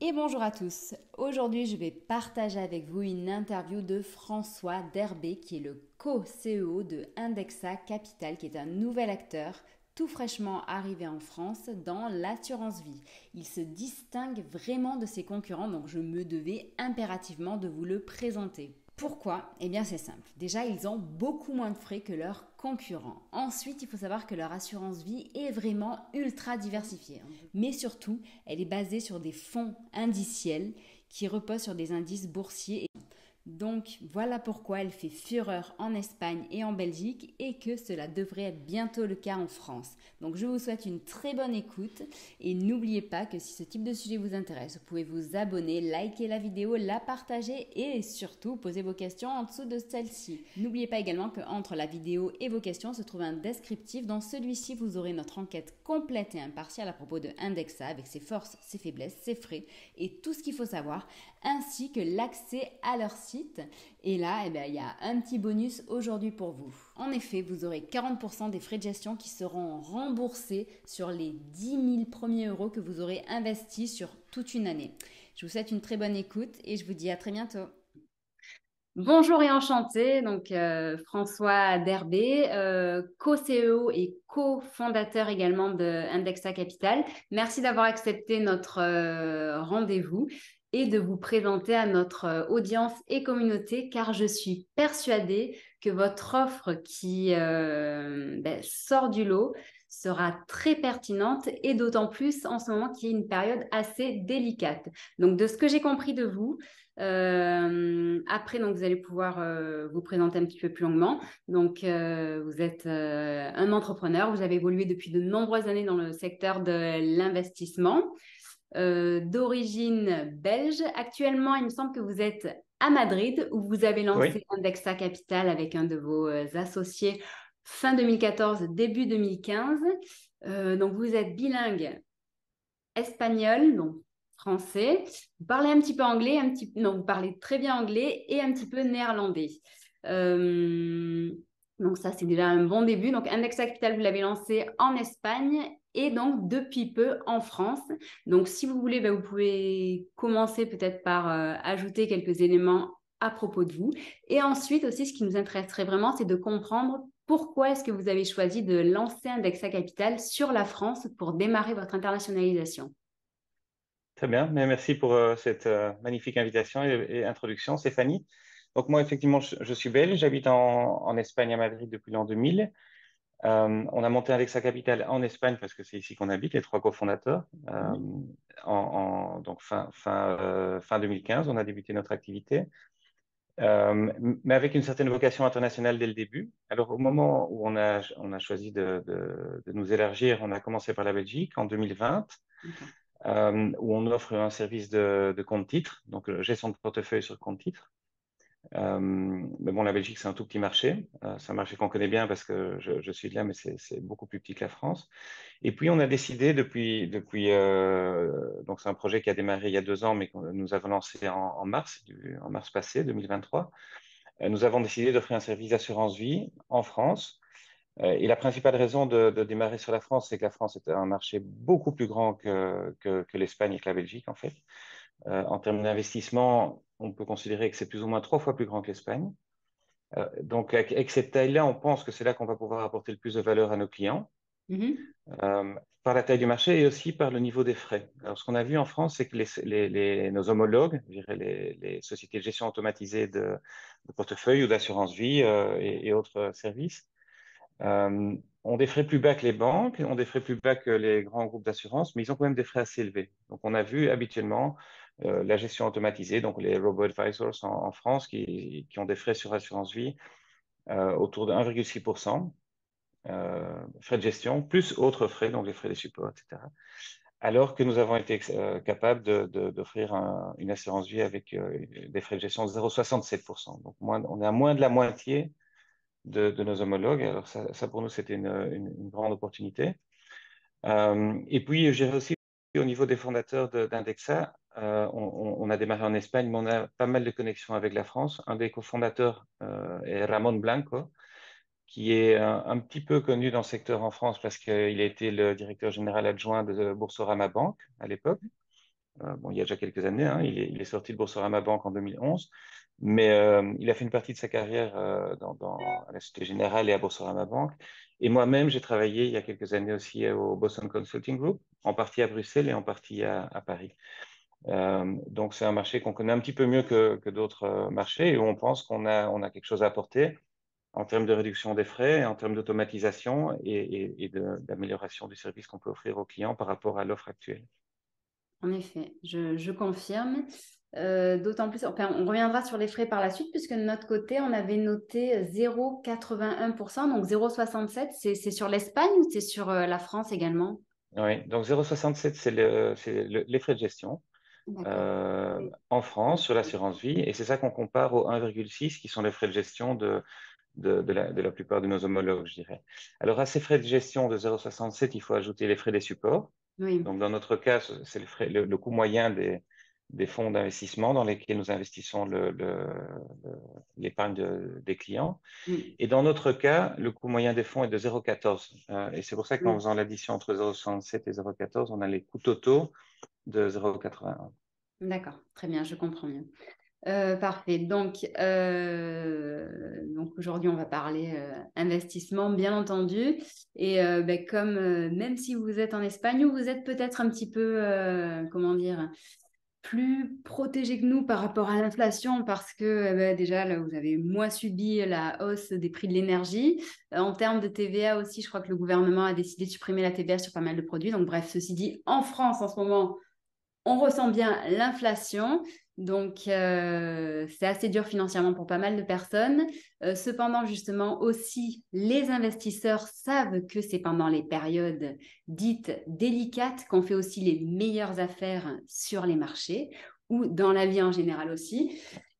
Et bonjour à tous. Aujourd'hui, je vais partager avec vous une interview de François Derbé, qui est le co-CEO de Indexa Capital, qui est un nouvel acteur tout fraîchement arrivé en France dans l'assurance vie. Il se distingue vraiment de ses concurrents, donc je me devais impérativement de vous le présenter. Pourquoi? Eh bien c'est simple. Déjà, ils ont beaucoup moins de frais que leurs concurrents. Ensuite, il faut savoir que leur assurance vie est vraiment ultra diversifiée. Mais surtout, elle est basée sur des fonds indiciels qui reposent sur des indices boursiers. Donc voilà pourquoi elle fait fureur en Espagne et en Belgique et que cela devrait être bientôt le cas en France. Donc je vous souhaite une très bonne écoute et n'oubliez pas que si ce type de sujet vous intéresse, vous pouvez vous abonner, liker la vidéo, la partager et surtout poser vos questions en dessous de celle-ci. N'oubliez pas également qu'entre la vidéo et vos questions se trouve un descriptif. Dans celui-ci, vous aurez notre enquête complète et impartiale à propos de Indexa avec ses forces, ses faiblesses, ses frais et tout ce qu'il faut savoir, ainsi que l'accès à leur site. Et là, il y a un petit bonus aujourd'hui pour vous. En effet, vous aurez 40% des frais de gestion qui seront remboursés sur les 10 000 premiers euros que vous aurez investis sur toute une année. Je vous souhaite une très bonne écoute et je vous dis à très bientôt. Bonjour et enchanté, donc François Derbé, co-CEO et co-fondateur également de Indexa Capital. Merci d'avoir accepté notre rendez-vous et de vous présenter à notre audience et communauté car je suis persuadée que votre offre qui sort du lot sera très pertinente et d'autant plus en ce moment qui est une période assez délicate. Donc de ce que j'ai compris de vous, après, donc, vous allez pouvoir vous présenter un petit peu plus longuement. Donc, vous êtes un entrepreneur, vous avez évolué depuis de nombreuses années dans le secteur de l'investissement, d'origine belge. Actuellement, il me semble que vous êtes à Madrid, où vous avez lancé Oui, Indexa Capital avec un de vos associés fin 2014, début 2015. Donc, vous êtes bilingue espagnol, donc français. Vous parlez un petit peu anglais, non, vous parlez très bien anglais et un petit peu néerlandais. Euh, donc ça, c'est déjà un bon début. Donc Index Capital, vous l'avez lancé en Espagne et donc depuis peu en France. Donc si vous voulez, vous pouvez commencer peut-être par ajouter quelques éléments à propos de vous. Et ensuite aussi, ce qui nous intéresserait vraiment, c'est de comprendre pourquoi est-ce que vous avez choisi de lancer Indexa Capital sur la France pour démarrer votre internationalisation? très bien. Mais merci pour cette magnifique invitation et introduction, Stéphanie. Donc moi, effectivement, je suis belge, j'habite en Espagne, à Madrid depuis l'an 2000. On a monté Alexa Capital en Espagne parce que c'est ici qu'on habite, les trois cofondateurs. Donc fin 2015, on a débuté notre activité, mais avec une certaine vocation internationale dès le début. Alors au moment où on a choisi de nous élargir, on a commencé par la Belgique en 2020. D'accord. Où on offre un service de compte titre, donc gestion de portefeuille sur compte titre. Mais bon, la Belgique, c'est un tout petit marché. C'est un marché qu'on connaît bien parce que je suis de là, mais c'est beaucoup plus petit que la France. Et puis, on a décidé donc c'est un projet qui a démarré il y a 2 ans, mais que nous avons lancé en mars passé, 2023. Nous avons décidé d'offrir un service d'assurance vie en France. Et la principale raison de démarrer sur la France, c'est que la France est un marché beaucoup plus grand que l'Espagne et que la Belgique, en fait. En termes d'investissement, on peut considérer que c'est plus ou moins 3 fois plus grand que l'Espagne. Donc, avec cette taille-là, on pense que c'est là qu'on va pouvoir apporter le plus de valeur à nos clients, Mhm. par la taille du marché et aussi par le niveau des frais. Alors, ce qu'on a vu en France, c'est que nos homologues, je dirais les sociétés de gestion automatisée de portefeuille ou d'assurance vie et autres services, ont des frais plus bas que les banques, ont des frais plus bas que les grands groupes d'assurance, mais ils ont quand même des frais assez élevés. Donc, on a vu habituellement la gestion automatisée, donc les robo-advisors en France, qui ont des frais sur assurance vie autour de 1,6%, frais de gestion, plus autres frais, donc les frais de support, etc. Alors que nous avons été capables d'offrir une assurance vie avec des frais de gestion de 0,67%. Donc, on est à moins de la moitié de nos homologues. Alors ça pour nous, c'était une grande opportunité. Et puis, je dirais aussi au niveau des fondateurs d'Indexa, on a démarré en Espagne, mais on a pas mal de connexions avec la France. Un des cofondateurs est Ramon Blanco, qui est un petit peu connu dans le secteur en France parce qu'il a été le directeur général adjoint de Boursorama Banque à l'époque. Bon, il y a déjà quelques années, hein, il est sorti de Boursorama Bank en 2011, mais il a fait une partie de sa carrière à la Société Générale et à Boursorama Bank. Et moi-même, j'ai travaillé il y a quelques années aussi au Boston Consulting Group, en partie à Bruxelles et en partie à Paris. Donc, c'est un marché qu'on connaît un petit peu mieux que d'autres marchés et où on pense qu'on a quelque chose à apporter en termes de réduction des frais, en termes d'automatisation et d'amélioration du service qu'on peut offrir aux clients par rapport à l'offre actuelle. En effet, je confirme. D'autant plus, enfin, on reviendra sur les frais par la suite, puisque de notre côté, on avait noté 0,81%, donc 0,67. C'est sur l'Espagne ou c'est sur la France également? Oui, donc 0,67, les frais de gestion D'accord. Oui. en France sur l'assurance vie, et c'est ça qu'on compare aux 1,6 qui sont les frais de gestion de la plupart de nos homologues, je dirais. Alors, à ces frais de gestion de 0,67, il faut ajouter les frais des supports. Oui. Donc, dans notre cas, c'est le coût moyen des fonds d'investissement dans lesquels nous investissons l'épargne des clients. Mm. Et dans notre cas, le coût moyen des fonds est de 0,14. Et c'est pour ça qu'en Oui. faisant l'addition entre 0,67 et 0,14, on a les coûts totaux de 0,81. D'accord, très bien, je comprends mieux. Parfait. Donc aujourd'hui, on va parler investissement, bien entendu. Et ben, comme même si vous êtes en Espagne, vous êtes peut-être un petit peu, comment dire, plus protégé que nous par rapport à l'inflation parce que ben, déjà, là, vous avez moins subi la hausse des prix de l'énergie. En termes de TVA aussi, je crois que le gouvernement a décidé de supprimer la TVA sur pas mal de produits. Donc bref, ceci dit, en France en ce moment, on ressent bien l'inflation, donc c'est assez dur financièrement pour pas mal de personnes. Cependant, justement, aussi, les investisseurs savent que c'est pendant les périodes dites délicates qu'on fait aussi les meilleures affaires sur les marchés ou dans la vie en général aussi.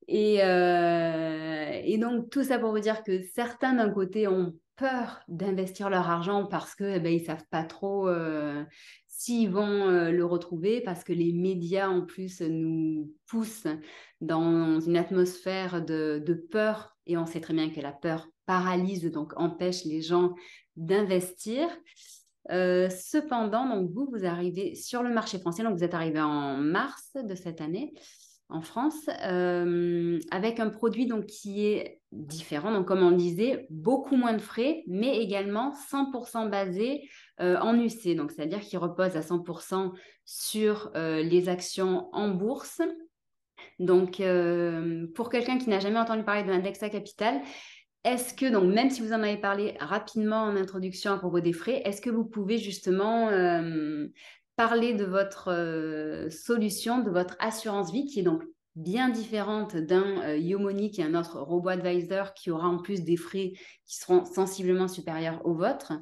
Et donc, tout ça pour vous dire que certains, d'un côté, ont peur d'investir leur argent parce que ben, ils savent pas trop s'ils vont le retrouver parce que les médias en plus nous poussent dans une atmosphère de peur et on sait très bien que la peur paralyse, donc empêche les gens d'investir. Cependant, donc vous arrivez sur le marché français, donc vous êtes arrivé en mars de cette année en France, avec un produit donc, qui est différent. Donc, comme on le disait, beaucoup moins de frais, mais également 100% basé en UC. Donc, c'est-à-dire qu'il repose à 100% sur les actions en bourse. Donc, pour quelqu'un qui n'a jamais entendu parler de l'index à capital, est-ce que, donc même si vous en avez parlé rapidement en introduction à propos des frais, est-ce que vous pouvez justement parler de votre solution, de votre assurance vie qui est donc bien différente d'un Yomoni qui est un autre robot advisor qui aura en plus des frais qui seront sensiblement supérieurs aux vôtres.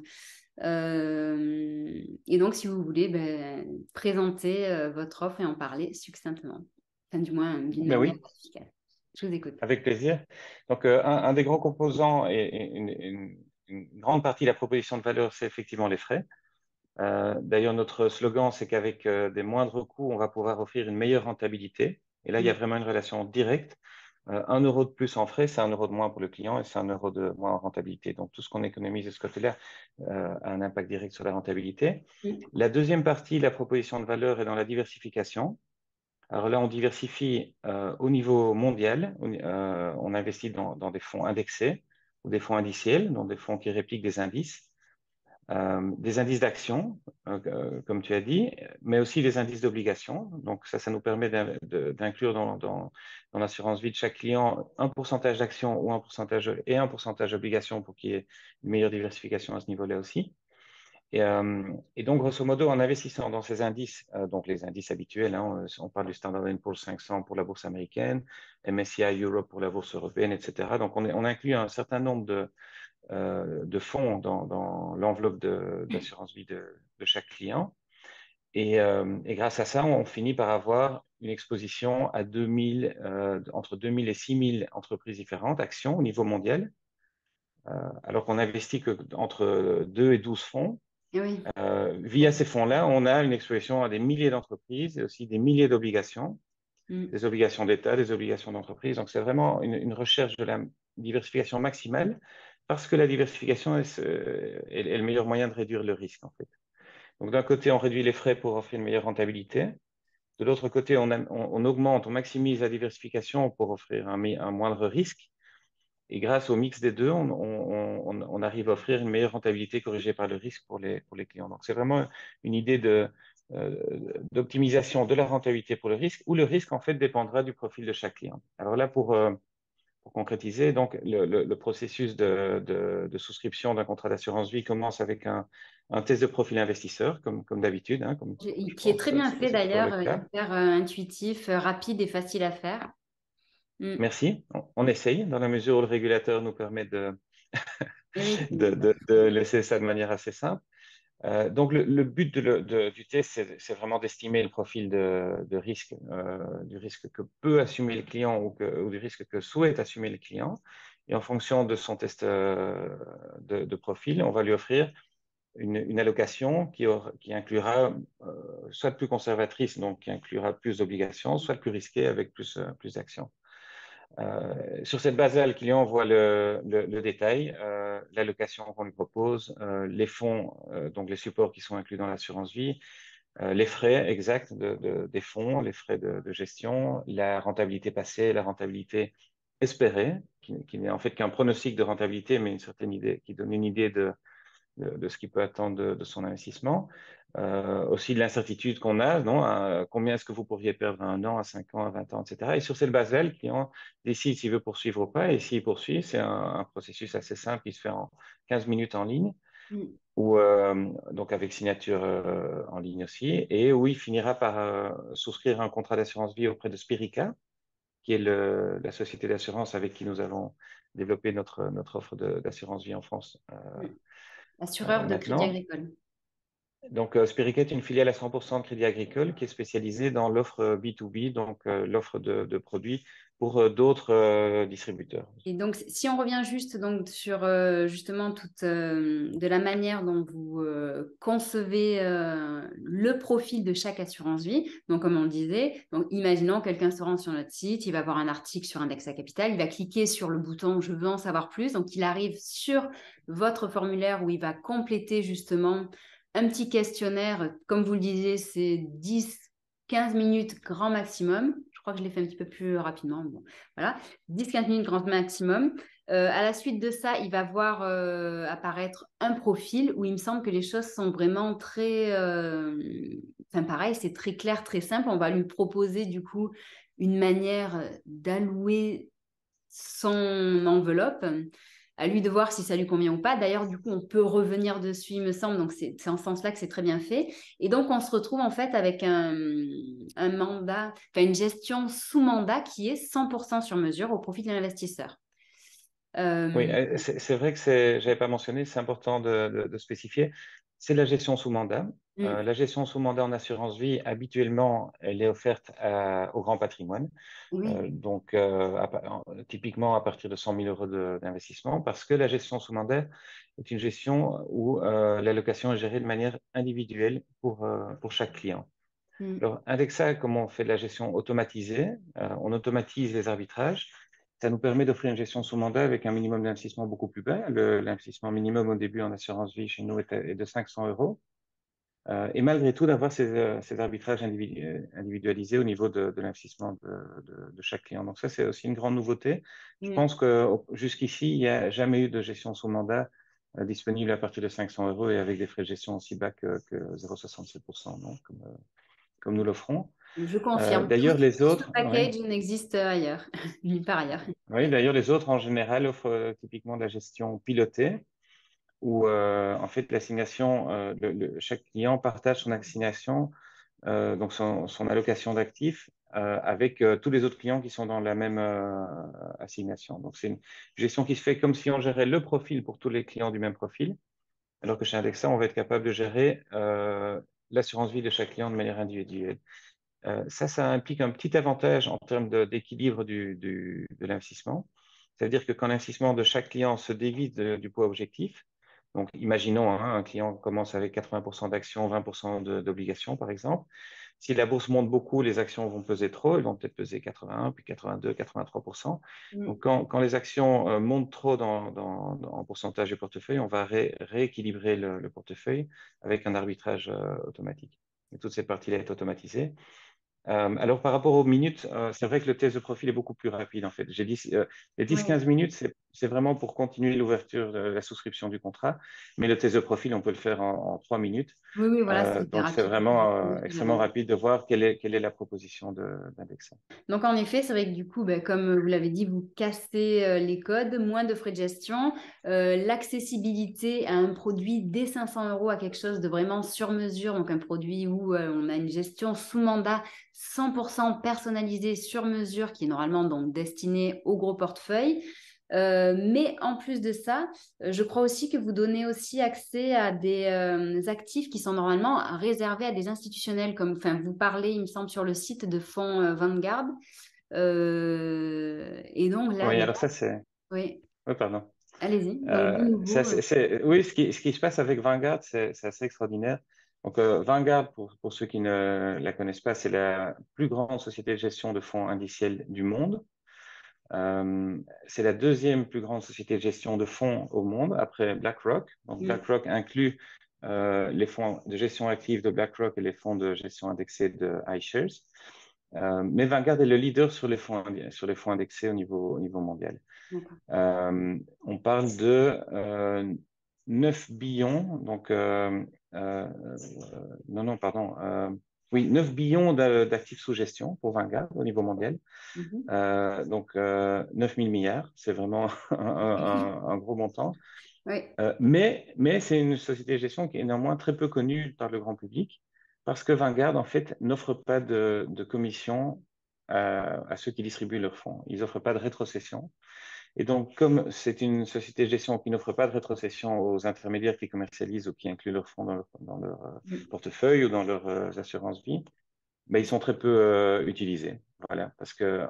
Et donc, si vous voulez, ben, présenter votre offre et en parler succinctement, enfin du moins d'une Ben manière oui, efficace. Je vous écoute. avec plaisir. Donc, un des grands composants et une grande partie de la proposition de valeur, c'est effectivement les frais. D'ailleurs, notre slogan, c'est qu'avec des moindres coûts, on va pouvoir offrir une meilleure rentabilité. Et là, il y a Mm. vraiment une relation directe. 1 euro de plus en frais, c'est 1 euro de moins pour le client et c'est 1 euro de moins en rentabilité. Donc, tout ce qu'on économise de ce côté-là a un impact direct sur la rentabilité. Mm. La deuxième partie de la proposition de valeur est dans la diversification. Alors là, on diversifie au niveau mondial. On investit dans des fonds indexés ou des fonds indiciels, donc des fonds qui répliquent des indices d'actions, comme tu as dit, mais aussi des indices d'obligations. Donc ça nous permet d'inclure dans l'assurance vie de chaque client un pourcentage d'actions ou un pourcentage d'obligations pour qu'il y ait une meilleure diversification à ce niveau-là aussi. Et donc, grosso modo, en investissant dans ces indices, donc les indices habituels, hein, on parle du Standard & Poor's 500 pour la bourse américaine, MSCI Europe pour la bourse européenne, etc. Donc, on inclut un certain nombre de fonds dans l'enveloppe d'assurance vie de chaque client. Et grâce à ça, on finit par avoir une exposition à entre 2000 et 6000 entreprises différentes, actions au niveau mondial, alors qu'on investit que entre 2 et 12 fonds. Oui. Via ces fonds-là, on a une exposition à des milliers d'entreprises et aussi des milliers d'obligations, Mm. des obligations d'État, des obligations d'entreprise. Donc, c'est vraiment une recherche de la diversification maximale parce que la diversification est le meilleur moyen de réduire le risque, en fait. Donc, d'un côté, on réduit les frais pour offrir une meilleure rentabilité. De l'autre côté, on augmente, on maximise la diversification pour offrir un moindre risque. Et grâce au mix des deux, on arrive à offrir une meilleure rentabilité corrigée par le risque pour les clients. Donc, c'est vraiment une idée d'optimisation de la rentabilité pour le risque, où le risque, en fait, dépendra du profil de chaque client. Alors là, pour concrétiser, donc, le processus de souscription d'un contrat d'assurance vie commence avec un test de profil investisseur, comme d'habitude, hein, comme je Qui est pense très bien fait c'est toujours le d'ailleurs, cas. hyper intuitif, rapide et facile à faire. Mm. Merci. On essaye dans la mesure où le régulateur nous permet Et oui, de laisser ça de manière assez simple. Donc, le but du test, c'est vraiment d'estimer le profil de risque, du risque que peut assumer le client ou du risque que souhaite assumer le client. Et en fonction de son test de profil, on va lui offrir une allocation qui inclura soit plus conservatrice, donc qui inclura plus d'obligations, soit plus risquée avec plus d'actions. Sur cette base-là, le client voit le détail, l'allocation qu'on lui propose, les fonds, donc les supports qui sont inclus dans l'assurance vie, les frais exacts des fonds, les frais de gestion, la rentabilité passée, la rentabilité espérée, qui n'est en fait qu'un pronostic de rentabilité, mais une certaine idée, qui donne une idée de ce qu'il peut attendre de son investissement. Aussi de l'incertitude qu'on a, non? Combien est-ce que vous pourriez perdre à 1 an, à 5 ans, à 20 ans, etc. Et sur cette base-là, le client décide s'il veut poursuivre ou pas. Et s'il poursuit, c'est un processus assez simple qui se fait en 15 minutes en ligne, Mm. ou donc avec signature en ligne aussi, et où il finira par souscrire un contrat d'assurance vie auprès de Spirica, qui est la société d'assurance avec qui nous avons développé notre offre d'assurance vie en France Mm. Assureur de Crédit maintenant. Agricole. Donc, Spirit est une filiale à 100% de Crédit Agricole qui est spécialisée dans l'offre B2B, donc l'offre de produits pour d'autres distributeurs. Et donc, si on revient juste donc sur justement toute de la manière dont vous concevez le profil de chaque assurance vie, donc comme on le disait, donc imaginons quelqu'un se rend sur notre site, il va voir un article sur Indexa Capital, il va cliquer sur le bouton Je veux en savoir plus, donc il arrive sur votre formulaire où il va compléter justement un petit questionnaire, comme vous le disiez, c'est 10-15 minutes grand maximum. Je crois que je l'ai fait un petit peu plus rapidement. Bon, voilà. 10-15 minutes grand maximum. À la suite de ça, il va voir apparaître un profil où il me semble que les choses sont vraiment très... Enfin, pareil, c'est très clair, très simple. On va lui proposer du coup une manière d'allouer son enveloppe. À lui de voir si ça lui convient ou pas. D'ailleurs, du coup, on peut revenir dessus, il me semble. Donc, c'est en ce sens-là que c'est très bien fait. Et donc, on se retrouve en fait avec un mandat, enfin une gestion sous mandat qui est 100% sur mesure au profit de l'investisseur. Oui, Euh, c'est vrai que j'avais pas mentionné, c'est important de spécifier. C'est la gestion sous mandat. mm, La gestion sous mandat en assurance vie, habituellement, elle est offerte au grand patrimoine. oui. Donc, typiquement à partir de 100 000 euros d'investissement, parce que la gestion sous mandat est une gestion où l'allocation est gérée de manière individuelle pour chaque client. Mm, Alors, avec ça, comme on fait de la gestion automatisée, on automatise les arbitrages. Ça nous permet d'offrir une gestion sous mandat avec un minimum d'investissement beaucoup plus bas. L'investissement minimum au début en assurance vie chez nous est de 500 euros. Et malgré tout, d'avoir ces arbitrages individualisés au niveau de l'investissement de chaque client. Donc ça, c'est aussi une grande nouveauté. Je mm. pense que jusqu'ici, il n'y a jamais eu de gestion sous mandat disponible à partir de 500 euros et avec des frais de gestion aussi bas que 0,67%, non, comme nous l'offrons. Je confirme. Tout, D'ailleurs, les tout ce autres, ouais. package n'existe ailleurs, nulle part ailleurs. Oui, d'ailleurs, les autres en général offrent typiquement de la gestion pilotée, où en fait l'assignation, chaque client partage son assignation, donc son allocation d'actifs, avec tous les autres clients qui sont dans la même assignation. Donc c'est une gestion qui se fait comme si on gérait le profil pour tous les clients du même profil, alors que chez Indexa, on va être capable de gérer l'assurance vie de chaque client de manière individuelle. Ça implique un petit avantage en termes d'équilibre de l'investissement. Ça veut dire que quand l'investissement de chaque client se dévie du poids objectif, donc imaginons hein, un client commence avec 80% d'actions, 20% d'obligations par exemple. Si la bourse monte beaucoup, les actions vont peser trop, elles vont peut-être peser 81, puis 82, 83%. Mm. Donc quand les actions montent trop en pourcentage du portefeuille, on va rééquilibrer le portefeuille avec un arbitrage automatique. Et toute cette partie-là est automatisée. Alors, par rapport aux minutes, c'est vrai que le test de profil est beaucoup plus rapide, en fait. J'ai dit, les Oui, 10-15 minutes, c'est vraiment pour continuer l'ouverture de la souscription du contrat. Mais le test de profil, on peut le faire en 3 minutes. oui, oui, voilà, c'est hyper Donc, c'est rapide. vraiment J'imagine extrêmement avant. rapide de voir quelle est la proposition d'Indexa. Donc, en effet, c'est vrai que du coup, ben, comme vous l'avez dit, vous cassez les codes, moins de frais de gestion, l'accessibilité à un produit dès 500 euros à quelque chose de vraiment sur mesure, donc un produit où on a une gestion sous mandat 100% personnalisée sur mesure qui est normalement donc destinée au gros portefeuille. Mais en plus de ça, je crois aussi que vous donnez aussi accès à des actifs qui sont normalement réservés à des institutionnels, comme enfin, vous parlez, il me semble, sur le site de fonds Vanguard. Et donc là, Oui, ben, alors ça, c'est... oui, Oui, pardon. allez-y. Donc de nouveau, Oui, ce qui se passe avec Vanguard, c'est assez extraordinaire. Donc, Vanguard, pour ceux qui ne la connaissent pas, c'est la plus grande société de gestion de fonds indiciels du monde. C'est la deuxième plus grande société de gestion de fonds au monde après BlackRock. Donc, mm, BlackRock inclut les fonds de gestion active de BlackRock et les fonds de gestion indexée de iShares. Mais Vanguard est le leader sur les fonds indexés au niveau mondial. d'accord. On parle de 9 billions, donc euh, non, non, pardon, oui, 9 billions d'actifs sous gestion pour Vanguard au niveau mondial. Mhm. Donc 9 000 milliards, c'est vraiment un gros montant. Oui, Mais c'est une société de gestion qui est néanmoins très peu connue par le grand public parce que Vanguard, en fait, n'offre pas de commission à ceux qui distribuent leurs fonds. Ils n'offrent pas de rétrocession. Et donc, comme c'est une société de gestion qui n'offre pas de rétrocession aux intermédiaires qui commercialisent ou qui incluent leurs fonds dans leur mm, portefeuille ou dans leurs assurances vie, ben, ils sont très peu utilisés. Voilà, parce que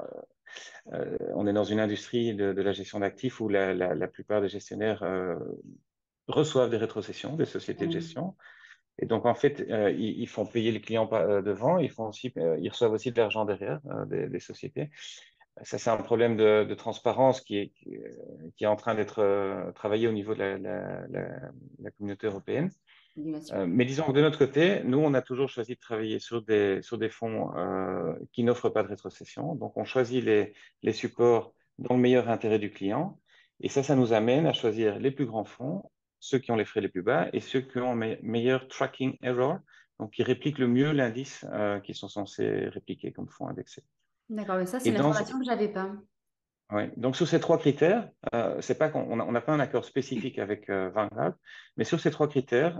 on est dans une industrie de la gestion d'actifs où la plupart des gestionnaires reçoivent des rétrocessions des sociétés de oui. gestion. Et donc, en fait, ils font payer les clients devant, ils reçoivent aussi de l'argent derrière des sociétés. Ça, c'est un problème de transparence qui est en train d'être travaillé au niveau de la communauté européenne. Régulation. Mais disons que de notre côté, nous, on a toujours choisi de travailler sur des fonds qui n'offrent pas de rétrocession. Donc, on choisit les supports dans le meilleur intérêt du client. Et ça nous amène à choisir les plus grands fonds, ceux qui ont les frais les plus bas et ceux qui ont meilleur tracking error, donc qui répliquent le mieux l'indice qu'ils sont censés répliquer comme fonds indexés. D'accord, mais ça, c'est Et une dans, information que j'avais pas. Ouais. Donc, sur ces trois critères, c'est pas qu'on n'a pas un accord spécifique avec Vanguard, mais sur ces trois critères,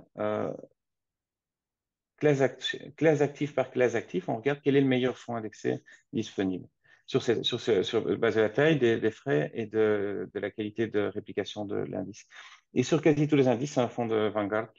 classe active par classe active, on regarde quel est le meilleur fonds indexé disponible sur base de la taille, des frais et de la qualité de réplication de l'indice. Et sur quasi tous les indices, c'est un fonds de Vanguard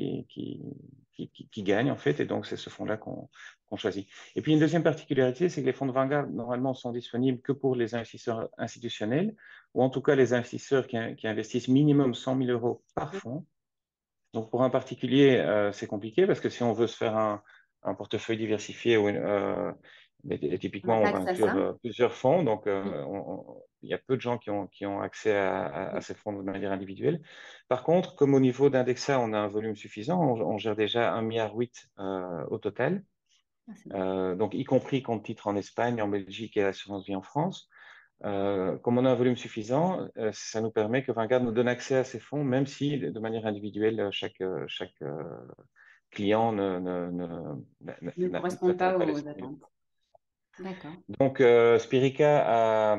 qui gagne, en fait, et donc c'est ce fonds-là qu'on choisit. Et puis une deuxième particularité, c'est que les fonds de Vanguard, normalement, sont disponibles que pour les investisseurs institutionnels, ou en tout cas les investisseurs qui investissent minimum 100 000 euros par fonds. Donc, pour un particulier, c'est compliqué parce que si on veut se faire un portefeuille diversifié, et On a typiquement, pas on va accès à inclure ça. plusieurs fonds. Donc, Mm. il y a peu de gens qui ont accès à ces fonds de manière individuelle. Par contre, comme au niveau d'Indexa, on a un volume suffisant, on gère déjà 1,8 milliard au total, Ah, c'est bien. donc y compris compte titre en Espagne, en Belgique et l'assurance vie en France. Comme on a un volume suffisant, ça nous permet que Vanguard nous donne accès à ces fonds, même si de manière individuelle, chaque client Ne correspond n'atteint pas pas les aux 100 000. attentes. D'accord. Donc, Spirica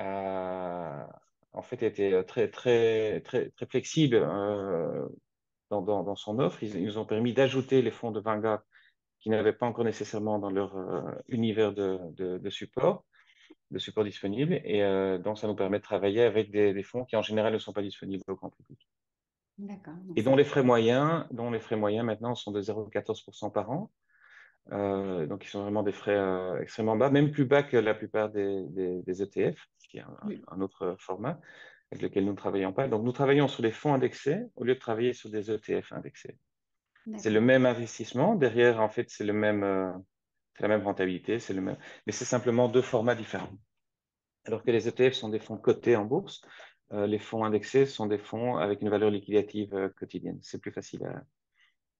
en fait été très, très, très, très flexible dans son offre. Ils nous ont permis d'ajouter les fonds de Vanguard qui n'avaient pas encore nécessairement dans leur univers de support disponible. Et donc, ça nous permet de travailler avec des fonds qui, en général, ne sont pas disponibles au grand public. D'accord. Donc Et dont les frais moyens maintenant sont de 0,14% par an. Donc, ils sont vraiment des frais extrêmement bas, même plus bas que la plupart des ETF, qui est mm, un autre format avec lequel nous ne travaillons pas. Donc, nous travaillons sur des fonds indexés au lieu de travailler sur des ETF indexés. C'est le d'accord. même investissement. Derrière, en fait, c'est la même rentabilité, mais c'est simplement deux formats différents. Alors que les ETF sont des fonds cotés en bourse, les fonds indexés sont des fonds avec une valeur liquidative quotidienne. C'est plus facile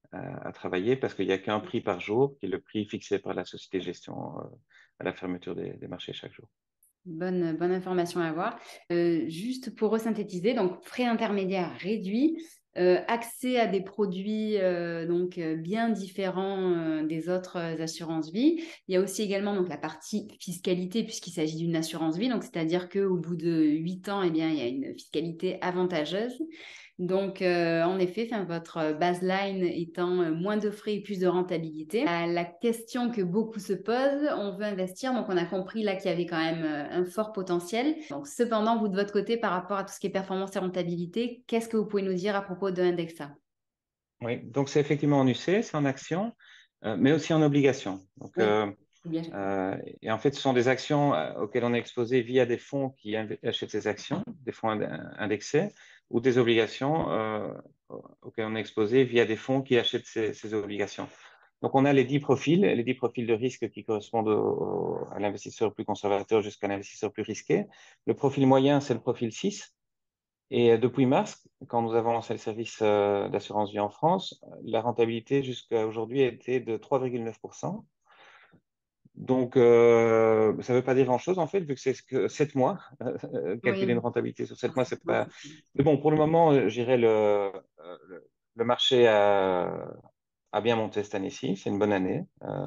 à travailler parce qu'il n'y a qu'un prix par jour, qui est le prix fixé par la société de gestion à la fermeture des marchés chaque jour. Bonne information à avoir. Juste pour resynthétiser, donc frais intermédiaires réduits, accès à des produits bien différents des autres assurances vie. Il y a aussi également donc la partie fiscalité puisqu'il s'agit d'une assurance vie, donc c'est-à-dire qu'au bout de 8 ans, eh bien, il y a une fiscalité avantageuse. Donc, en effet, votre baseline étant moins de frais et plus de rentabilité. La question que beaucoup se posent, on veut investir, donc on a compris là qu'il y avait quand même un fort potentiel. Donc, cependant, vous de votre côté, par rapport à tout ce qui est performance et rentabilité, qu'est-ce que vous pouvez nous dire à propos de Indexa? Oui, donc c'est effectivement en UC, c'est en action, mais aussi en obligation. Donc, Oui, bien. et en fait, ce sont des actions auxquelles on est exposé via des fonds qui achètent ces actions, des fonds indexés, ou des obligations auxquelles on est exposé via des fonds qui achètent ces obligations. Donc, on a les 10 profils de risque qui correspondent à l'investisseur le plus conservateur jusqu'à l'investisseur plus risqué. Le profil moyen, c'est le profil 6. Et depuis mars, quand nous avons lancé le service d'assurance vie en France, la rentabilité jusqu'à aujourd'hui a été de 3,9%. Donc, ça ne veut pas dire grand-chose, en fait, vu que c'est que 7 mois. Calculer une Oui, rentabilité sur 7 mois, c'est forcément. pas... Mais bon, pour le moment, je dirais le marché a bien monté cette année-ci. C'est une bonne année.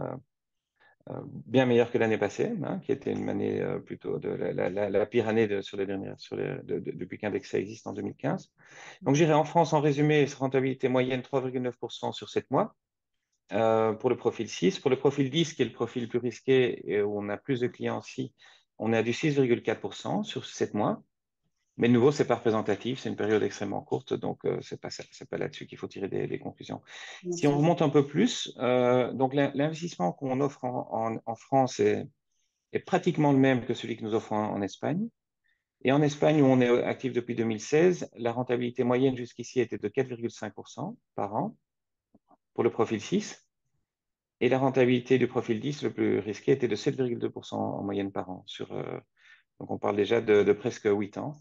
Bien meilleure que l'année passée, hein, qui était une année plutôt la pire année sur les dernières, depuis qu'Indexa existe en 2015. Donc, j'irai en France, en résumé, rentabilité moyenne 3,9% sur 7 mois pour le profil 6. Pour le profil 10, qui est le profil plus risqué et où on a plus de clients aussi, on est à du 6,4% sur 7 mois. Mais de nouveau, c'est pas représentatif, c'est une période extrêmement courte, donc c'est pas là-dessus qu'il faut tirer des conclusions. Bien Si on sûr. remonte un peu plus, donc l'investissement qu'on offre en France est pratiquement le même que celui que nous offrons en Espagne. Et en Espagne, où on est actif depuis 2016, la rentabilité moyenne jusqu'ici était de 4,5% par an pour le profil 6. Et la rentabilité du profil 10, le plus risqué, était de 7,2% en moyenne par an. Donc on parle déjà de presque 8 ans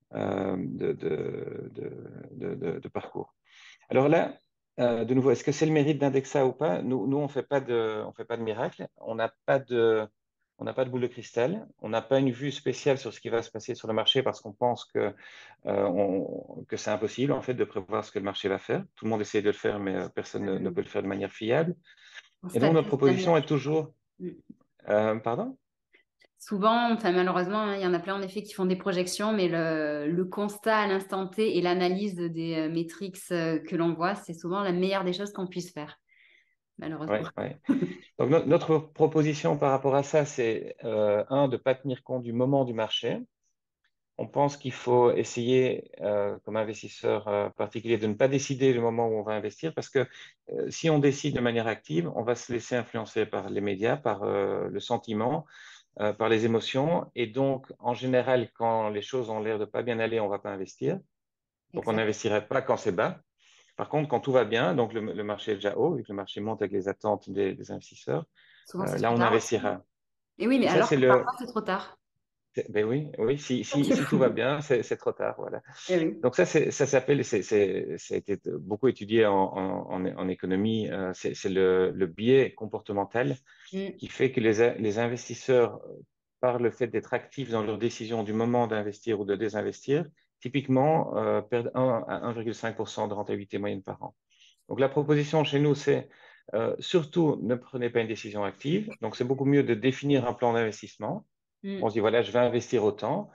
de parcours. Alors là, de nouveau, est-ce que c'est le mérite d'Indexa ou pas? Nous, on fait pas de miracle. On n'a pas de boule de cristal. On n'a pas une vue spéciale sur ce qui va se passer sur le marché parce qu'on pense que c'est impossible en fait de prévoir ce que le marché va faire. Tout le monde essaie de le faire, mais personne ne peut le faire de manière fiable. On Et donc notre statiste proposition est jamais. toujours, pardon? Souvent, enfin, malheureusement, hein, il y en a plein en effet qui font des projections, mais le constat à l'instant T et l'analyse des métriques que l'on voit, c'est souvent la meilleure des choses qu'on puisse faire, Oui, malheureusement. oui. Donc notre proposition par rapport à ça, c'est de ne pas tenir compte du moment du marché. On pense qu'il faut essayer, comme investisseur particulier, de ne pas décider le moment où on va investir, parce que si on décide de manière active, on va se laisser influencer par les médias, par le sentiment, par les émotions, et donc en général, quand les choses ont l'air de pas bien aller, on va pas investir. Donc on Exact. n'investirait pas quand c'est bas. Par contre, quand tout va bien, donc le marché est déjà haut, vu que le marché monte avec les attentes des investisseurs, Souvent, c'est là trop on tard aussi. investira. Et oui, mais Et ça, alors c'est que parfois, c'est trop tard. Ben oui, oui, C'est si tout va fou. bien, c'est trop tard, voilà. Eh oui. Donc ça s'appelle, ça a été beaucoup étudié en économie, c'est le biais comportemental Mm, qui fait que les investisseurs, par le fait d'être actifs dans leur décision du moment d'investir ou de désinvestir, typiquement perdent 1 à 1,5% de rentabilité moyenne par an. Donc la proposition chez nous, c'est surtout ne prenez pas une décision active. Donc c'est beaucoup mieux de définir un plan d'investissement. On mm. se dit, voilà, je vais investir autant.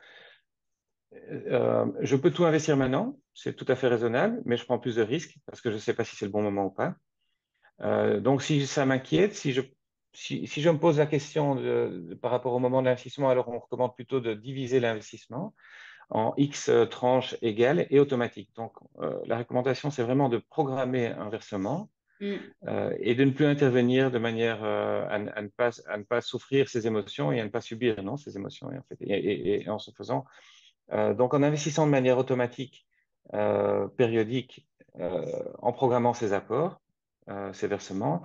Je peux tout investir maintenant, c'est tout à fait raisonnable, mais je prends plus de risques parce que je ne sais pas si c'est le bon moment ou pas. Donc, si ça m'inquiète, si je me pose la question par rapport au moment de l'investissement, alors on recommande plutôt de diviser l'investissement en X tranches égales et automatiques. Donc, la recommandation, c'est vraiment de programmer un versement Mm. et de ne plus intervenir de manière à ne pas souffrir ses émotions et à ne pas subir non, ces émotions. Et en fait, et en se faisant donc, en investissant de manière automatique, périodique, en programmant ses apports, ces versements,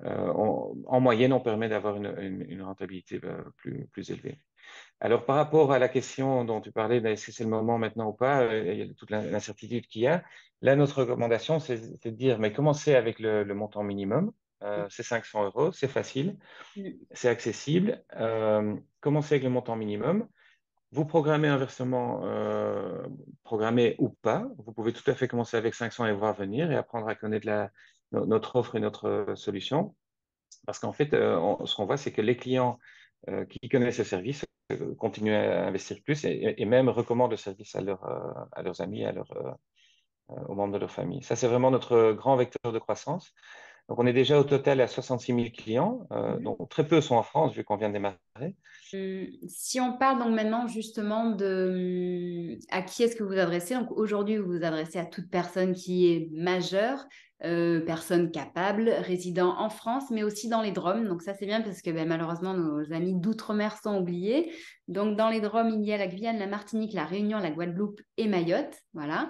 en moyenne, on permet d'avoir une rentabilité plus élevée. Alors, par rapport à la question dont tu parlais, est-ce que c'est le moment maintenant ou pas, il y a toute l'incertitude qu'il y a. Là, notre recommandation, c'est de dire, mais commencez avec le montant minimum. C'est 500 euros, c'est facile, Mm. c'est accessible. Commencez avec le montant minimum. Vous programmez un versement, programmé ou pas. Vous pouvez tout à fait commencer avec 500 et voir venir et apprendre à connaître notre offre et notre solution. Parce qu'en fait, ce qu'on voit, c'est que les clients qui connaissent ce service continuent à investir plus et même recommandent le service à leurs amis, aux membres de leur famille. Ça, c'est vraiment notre grand vecteur de croissance. Donc, on est déjà au total à 66 000 clients, dont très peu sont en France, vu qu'on vient de démarrer. Si on parle donc maintenant justement de à qui est-ce que vous vous adressez, donc aujourd'hui vous vous adressez à toute personne qui est majeure, personne capable, résidant en France, mais aussi dans les DROM. Donc ça c'est bien parce que ben, malheureusement nos amis d'outre-mer sont oubliés. Donc dans les DROM il y a la Guyane, la Martinique, la Réunion, la Guadeloupe et Mayotte. Voilà.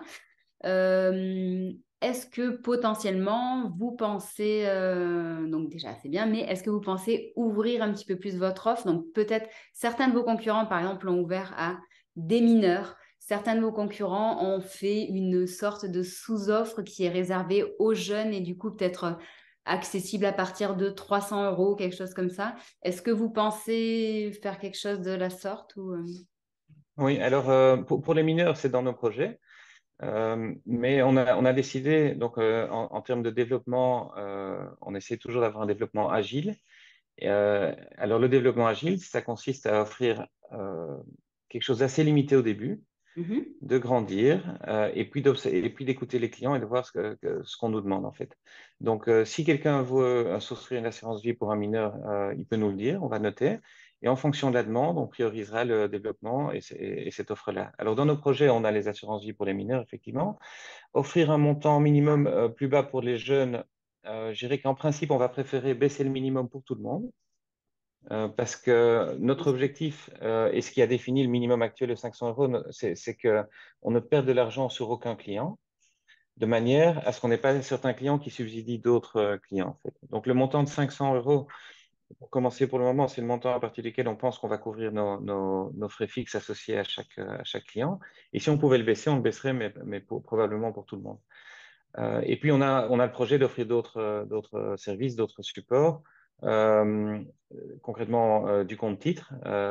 Euh, Est-ce que potentiellement vous pensez, donc déjà c'est bien, mais est-ce que vous pensez ouvrir un petit peu plus votre offre? Donc peut-être certains de vos concurrents, par exemple, ont ouvert à des mineurs. Certains de vos concurrents ont fait une sorte de sous-offre qui est réservée aux jeunes et du coup peut-être accessible à partir de 300 euros, quelque chose comme ça. Est-ce que vous pensez faire quelque chose de la sorte ou Oui, alors pour les mineurs, c'est dans nos projets. Mais on a décidé, donc en termes de développement, on essaie toujours d'avoir un développement agile. Alors le développement agile, ça consiste à offrir quelque chose d'assez limité au début, Mhm. de grandir et puis d'écouter les clients et de voir ce qu'on nous demande en fait. Donc si quelqu'un veut souscrire une assurance vie pour un mineur, il peut nous le dire, on va noter. Et en fonction de la demande, on priorisera le développement et cette offre-là. Alors, dans nos projets, on a les assurances vie pour les mineurs, effectivement. Offrir un montant minimum plus bas pour les jeunes, je dirais qu'en principe, on va préférer baisser le minimum pour tout le monde. Parce que notre objectif, et ce qui a défini le minimum actuel de 500 euros, c'est qu'on ne perde de l'argent sur aucun client, de manière à ce qu'on n'ait pas certains clients qui subsidient d'autres clients. En fait. Donc le montant de 500 euros, pour commencer pour le moment, c'est le montant à partir duquel on pense qu'on va couvrir nos frais fixes associés à chaque client. Et si on pouvait le baisser, on le baisserait, mais probablement pour tout le monde. Et puis, on a le projet d'offrir d'autres services, d'autres supports. Euh, Concrètement, du compte titre,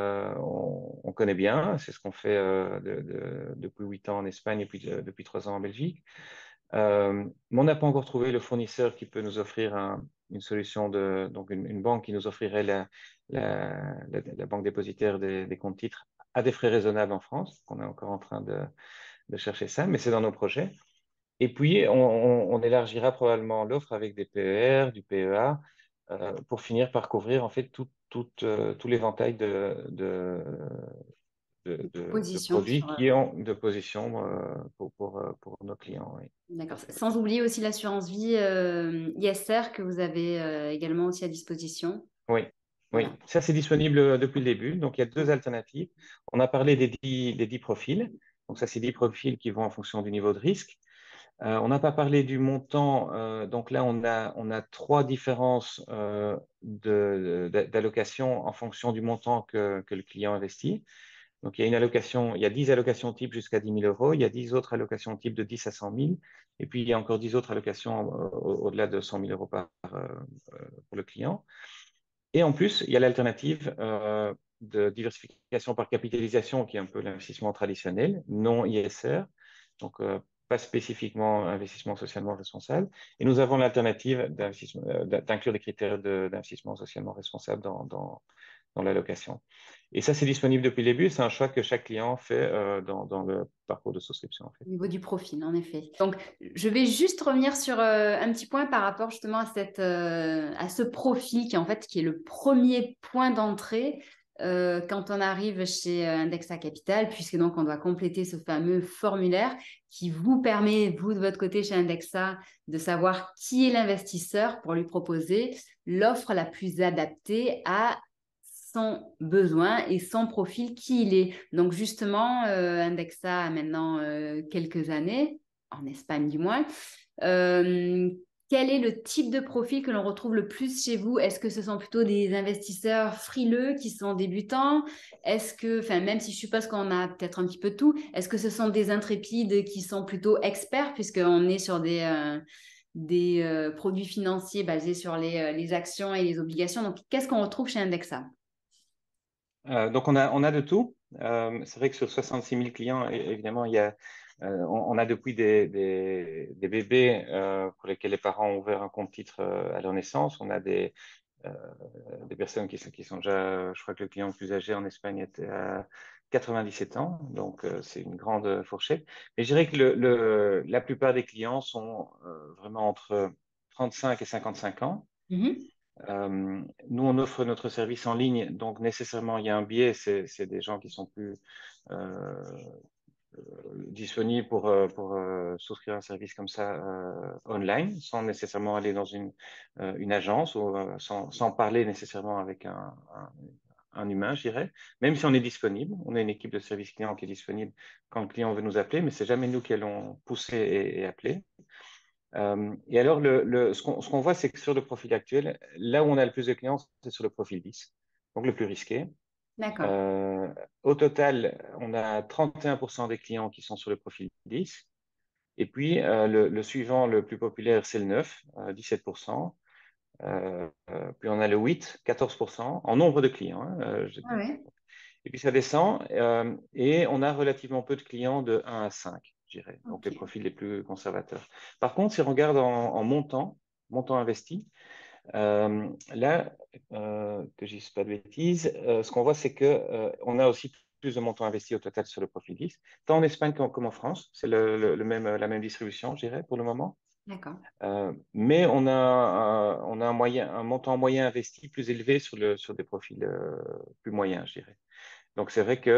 on connaît bien, c'est ce qu'on fait depuis 8 ans en Espagne et puis depuis 3 ans en Belgique. Mais on n'a pas encore trouvé le fournisseur qui peut nous offrir une solution donc une banque qui nous offrirait la banque dépositaire des comptes titres à des frais raisonnables en France. On est encore en train de chercher ça, mais c'est dans nos projets. Et puis, on élargira probablement l'offre avec des PER, du PEA, pour finir par couvrir en fait tout l'éventail de position produits sur qui ont de position pour nos clients. Oui, tout à D'accord. fait. Sans oublier aussi l'assurance vie ISR que vous avez également aussi à disposition. Oui, Voilà. oui. Ça, c'est disponible depuis le début. Donc, il y a deux alternatives. On a parlé des 10 profils. Donc, ça, c'est 10 profils qui vont en fonction du niveau de risque. On n'a pas parlé du montant. Donc là, on a trois différences d'allocation en fonction du montant que le client investit. Donc, il y a une allocation, il y a 10 allocations type jusqu'à 10 000 euros. Il y a 10 autres allocations type de 10 à 100 000. Et puis, il y a encore 10 autres allocations au-delà de 100 000 euros pour le client. Et en plus, il y a l'alternative de diversification par capitalisation, qui est un peu l'investissement traditionnel, non ISR, donc pas spécifiquement investissement socialement responsable. Et nous avons l'alternative d'inclure des critères d'investissement socialement responsable dans l'allocation. Et ça, c'est disponible depuis le début. C'est un choix que chaque client fait dans le parcours de souscription, en fait. Au niveau du profil, en effet. Donc, je vais juste revenir sur un petit point par rapport justement à à ce profil qui en fait qui est le premier point d'entrée quand on arrive chez Indexa Capital, puisque donc on doit compléter ce fameux formulaire qui vous permet, vous de votre côté chez Indexa, de savoir qui est l'investisseur pour lui proposer l'offre la plus adaptée à son besoin et son profil, qui il est. Donc justement, Indexa a maintenant quelques années, en Espagne du moins, euh, quel est le type de profil que l'on retrouve le plus chez vous? Est-ce que ce sont plutôt des investisseurs frileux qui sont débutants? Est-ce que, enfin, même si je suppose qu'on a peut-être un petit peu de tout, est-ce que ce sont des intrépides qui sont plutôt experts, puisqu'on est sur des produits financiers basés sur les actions et les obligations? Donc, qu'est-ce qu'on retrouve chez Indexa? Donc, on a de tout. C'est vrai que sur 66 000 clients, évidemment, on a depuis des bébés pour lesquels les parents ont ouvert un compte titre à leur naissance. On a euh, des personnes qui sont déjà, je crois que le client le plus âgé en Espagne était à 97 ans, donc c'est une grande fourchette. Mais je dirais que la plupart des clients sont vraiment entre 35 et 55 ans. Mhm. Nous, on offre notre service en ligne, donc nécessairement, il y a un biais, c'est des gens qui sont plus euh, disponibles pour souscrire un service comme ça online, sans nécessairement aller dans une agence ou sans parler nécessairement avec un humain, je dirais. Même si on est disponible, on a une équipe de service client qui est disponible quand le client veut nous appeler, mais c'est jamais nous qui allons pousser et appeler. Et alors, ce qu'on voit, c'est que sur le profil actuel, là où on a le plus de clients, c'est sur le profil 10, donc le plus risqué. D'accord. Euh, Au total, on a 31% des clients qui sont sur le profil 10. Et puis, le suivant le plus populaire, c'est le 9, 17%. Puis on a le 8, 14%, en nombre de clients, hein, Ah ouais. et puis ça descend, et on a relativement peu de clients de 1 à 5, je dirais, donc Ok. les profils les plus conservateurs. Par contre, si on regarde en montant investi, là, que je ne dise pas de bêtises, ce qu'on voit, c'est qu'on a aussi plus de montants investis au total sur le profil 10, tant en Espagne qu'en France. C'est la même distribution, je dirais, pour le moment. D'accord. Mais on a un montant moyen investi plus élevé sur des profils plus moyens, je dirais. Donc, c'est vrai que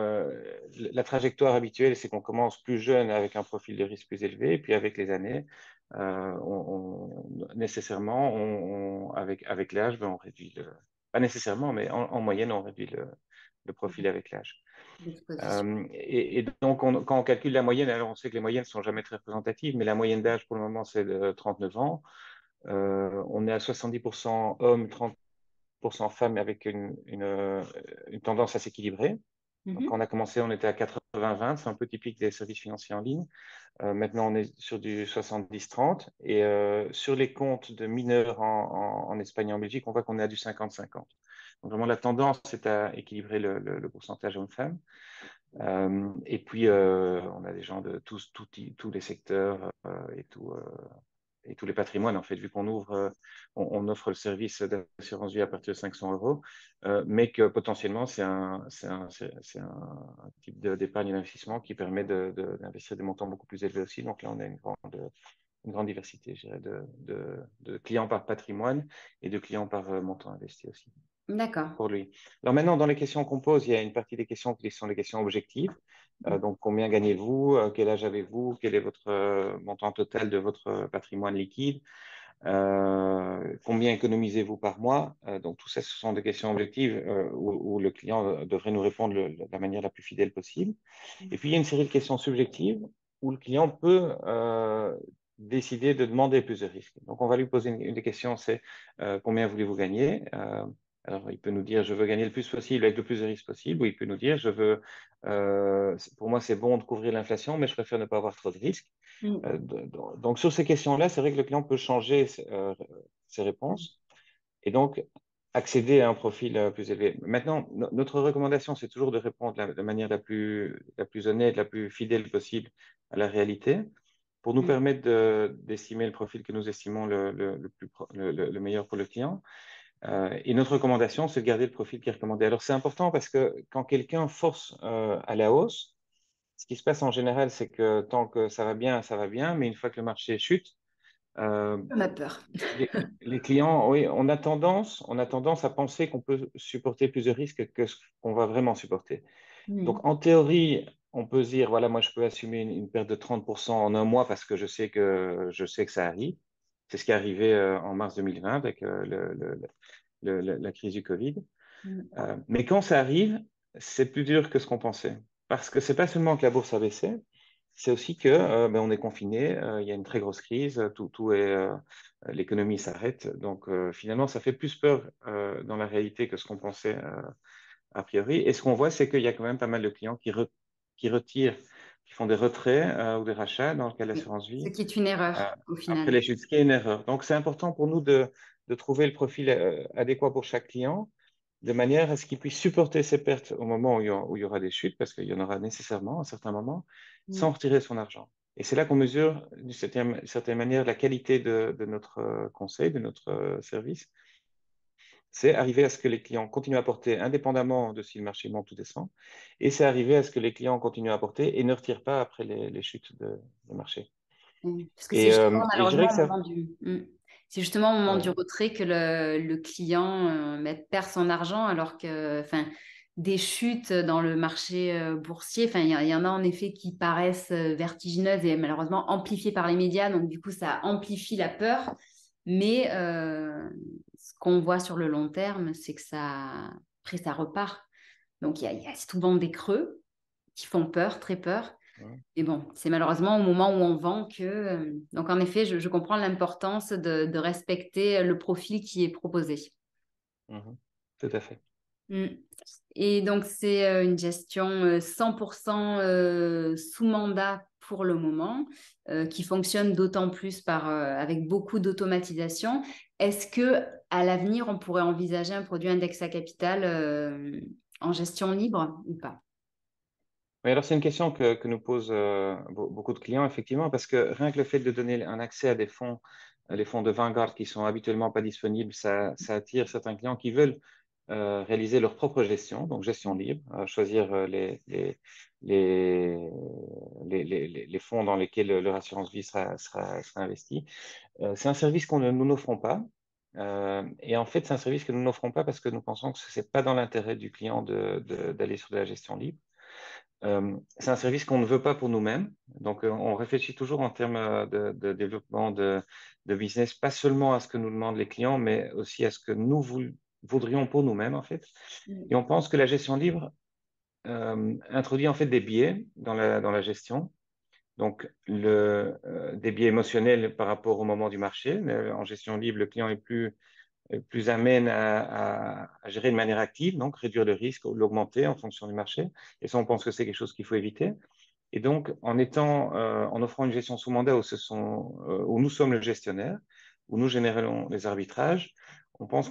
la trajectoire habituelle, c'est qu'on commence plus jeune avec un profil de risque plus élevé, et puis avec les années, nécessairement, avec l'âge, ben, on réduit pas nécessairement, mais en moyenne, on réduit le profil avec l'âge. L'exposition. Et donc, quand on calcule la moyenne, alors on sait que les moyennes ne sont jamais très représentatives, mais la moyenne d'âge pour le moment, c'est de 39 ans. On est à 70% hommes, 30% femmes, avec une tendance à s'équilibrer. Donc, quand on Mhm. a commencé, on était à 80-20, c'est un peu typique des services financiers en ligne. Maintenant, on est sur du 70-30. Et sur les comptes de mineurs en Espagne et en Belgique, on voit qu'on est à du 50-50. Donc, vraiment, la tendance, c'est à équilibrer le pourcentage hommes-femmes. Et puis, on a des gens de tous les secteurs et tous les patrimoines, en fait, vu qu'on on offre le service d'assurance vie à partir de 500 euros, mais que potentiellement, c'est un type d'épargne et d'investissement qui permet d'investir des montants beaucoup plus élevés aussi. Donc là, on a une grande diversité, je dirais, de clients par patrimoine et de clients par montant investi aussi D'accord. pour lui. Alors maintenant, dans les questions qu'on pose, il y a une partie des questions qui sont les questions objectives. Donc, combien gagnez-vous? Quel âge avez-vous? Quel est votre montant total de votre patrimoine liquide? Combien économisez-vous par mois? Donc, tout ça, ce sont des questions objectives où le client devrait nous répondre de la manière la plus fidèle possible. Et puis, il y a une série de questions subjectives où le client peut décider de demander plus de risques. Donc, on va lui poser une des questions, c'est combien voulez-vous gagner? Alors, il peut nous dire, je veux gagner le plus possible avec le plus de risques possible, ou il peut nous dire, pour moi, c'est bon de couvrir l'inflation, mais je préfère ne pas avoir trop de risques. Mm. Donc, sur ces questions-là, c'est vrai que le client peut changer ses réponses et donc accéder à un profil plus élevé. Maintenant, notre recommandation, c'est toujours de répondre de manière la plus honnête, la plus fidèle possible à la réalité pour nous Mm. permettre d'estimer le profil que nous estimons le meilleur pour le client. Et notre recommandation, c'est de garder le profil qui est recommandé. Alors, c'est important parce que quand quelqu'un force à la hausse, ce qui se passe en général, c'est que tant que ça va bien, mais une fois que le marché chute, euh, On a peur. les clients, oui, on a tendance à penser qu'on peut supporter plus de risques que ce qu'on va vraiment supporter. Mm. Donc, en théorie, on peut se dire, voilà, moi, je peux assumer une perte de 30% en un mois parce que je sais que ça arrive. C'est ce qui est arrivé en mars 2020 avec la crise du Covid. Mm. Mais quand ça arrive, c'est plus dur que ce qu'on pensait. Parce que c'est pas seulement que la bourse a baissé, c'est aussi que ben, on est confiné, il y a une très grosse crise, tout est, l'économie s'arrête. Donc finalement, ça fait plus peur dans la réalité que ce qu'on pensait a priori. Et ce qu'on voit, c'est qu'il y a quand même pas mal de clients qui retirent, qui font des retraits ou des rachats dans le cas de Oui. l'assurance Ce vie qui est une euh, erreur au après final. les chutes, ce qui est une erreur. Donc c'est important pour nous de trouver le profil adéquat pour chaque client de manière à ce qu'il puisse supporter ses pertes au moment où il y aura des chutes, parce qu'il y en aura nécessairement à un certain moment, sans Mm. retirer son argent. Et c'est là qu'on mesure, d'une certaine manière, la qualité de notre conseil, de notre service. C'est arriver à ce que les clients continuent à porter indépendamment de si le marché monte ou descend. Et c'est arriver à ce que les clients continuent à porter et ne retirent pas après les chutes de marché. Parce que c'est justement Et je dirais malheureusement que au ça... moment c'est justement au moment du Ouais. retrait que le client perd son argent alors que enfin des chutes dans le marché boursier, enfin il y en a en effet qui paraissent vertigineuses et malheureusement amplifiées par les médias, donc du coup ça amplifie la peur. Mais ce qu'on voit sur le long terme, c'est que ça après ça repart. Donc il y a souvent des creux qui font peur, très peur. Ouais. Et bon, c'est malheureusement au moment où on vend que... donc, en effet, je comprends l'importance de respecter le profil qui est proposé. Mhm. Tout à fait. Mm. Et donc, c'est une gestion 100% sous mandat pour le moment, qui fonctionne d'autant plus avec beaucoup d'automatisation. Est-ce que à l'avenir, on pourrait envisager un produit index à capital en gestion libre ou pas? Oui, alors c'est une question que nous posent beaucoup de clients, effectivement, parce que rien que le fait de donner un accès à des fonds, les fonds de Vanguard qui sont habituellement pas disponibles, ça attire certains clients qui veulent réaliser leur propre gestion, donc gestion libre, choisir les, les fonds dans lesquels leur assurance vie sera investie. C'est un service nous n'offrons pas. Et en fait, c'est un service que nous n'offrons pas parce que nous pensons que ce n'est pas dans l'intérêt du client d'aller sur de la gestion libre. C'est un service qu'on ne veut pas pour nous-mêmes. Donc, on réfléchit toujours en termes de développement de business, pas seulement à ce que nous demandent les clients, mais aussi à ce que nous voudrions pour nous-mêmes, en fait. Et on pense que la gestion libre introduit en fait des biais dans la gestion. Donc, des biais émotionnels par rapport au moment du marché. En gestion libre, le client est plus amène à gérer de manière active, donc réduire le risque ou l'augmenter en fonction du marché. Et ça, on pense que c'est quelque chose qu'il faut éviter. Et donc, en offrant une gestion sous mandat où nous sommes le gestionnaire, où nous générons les arbitrages, on pense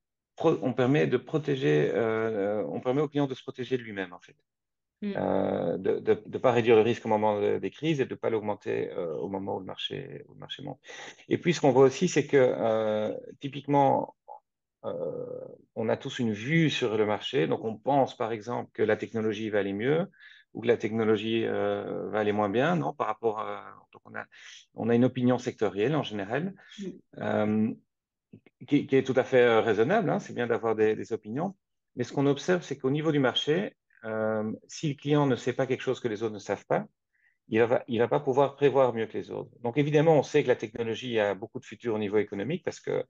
on permet de protéger, on permet au client de se protéger de lui-même, en fait. Mm. De ne pas réduire le risque au moment des crises et de ne pas l'augmenter au moment où le marché monte. Et puis, ce qu'on voit aussi, c'est que typiquement, euh, on a tous une vue sur le marché. Donc, on pense, par exemple, que la technologie va aller mieux ou que la technologie va aller moins bien. Non, par rapport donc on a une opinion sectorielle en général Mm. euh, qui est tout à fait raisonnable. Hein, c'est bien d'avoir des opinions. Mais ce qu'on observe, c'est qu'au niveau du marché, si le client ne sait pas quelque chose que les autres ne savent pas, il va pas pouvoir prévoir mieux que les autres. Donc évidemment, on sait que la technologie a beaucoup de futur au niveau économique parce que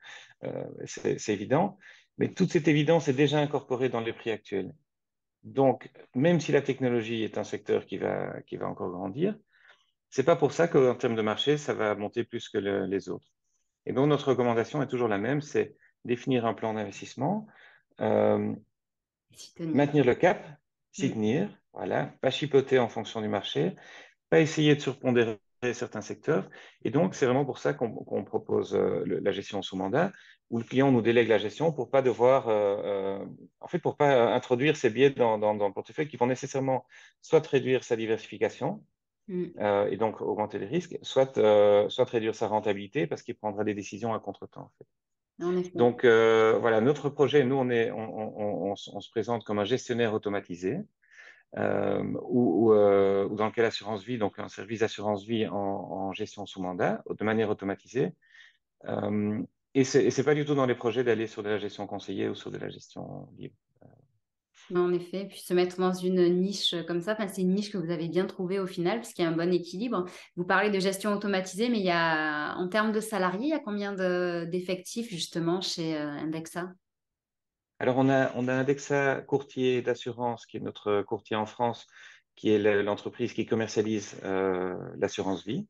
c'est évident, mais toute cette évidence est déjà incorporée dans les prix actuels. Donc même si la technologie est un secteur qui va encore grandir, c'est pas pour ça qu'en termes de marché, ça va monter plus que les autres. Et donc notre recommandation est toujours la même, c'est définir un plan d'investissement, euh, S'y tenir. maintenir le cap, s'y Mm. tenir, voilà, pas chipoter en fonction du marché, pas essayer de surpondérer certains secteurs. Et donc, c'est vraiment pour ça qu'on propose la gestion sous mandat, où le client nous délègue la gestion pour pas devoir, en fait, pour pas introduire ces biais dans le portefeuille qui vont nécessairement soit réduire sa diversification Mm. et donc augmenter les risques, soit réduire sa rentabilité parce qu'il prendra des décisions à contretemps, en fait. En effet. Donc, voilà, notre projet, nous, on se présente comme un gestionnaire automatisé ou dans le cas d'assurance vie, donc un service d'assurance vie en gestion sous mandat, de manière automatisée. Euh, et c'est pas du tout dans les projets d'aller sur de la gestion conseillée ou sur de la gestion libre. En effet, puis se mettre dans une niche comme ça, enfin, c'est une niche que vous avez bien trouvée au final, puisqu'il y a un bon équilibre. Vous parlez de gestion automatisée, mais en termes de salariés, il y a combien d'effectifs justement chez Indexa? Alors, on a Indexa Courtier d'assurance, qui est notre courtier en France, qui est l'entreprise qui commercialise l'assurance vie.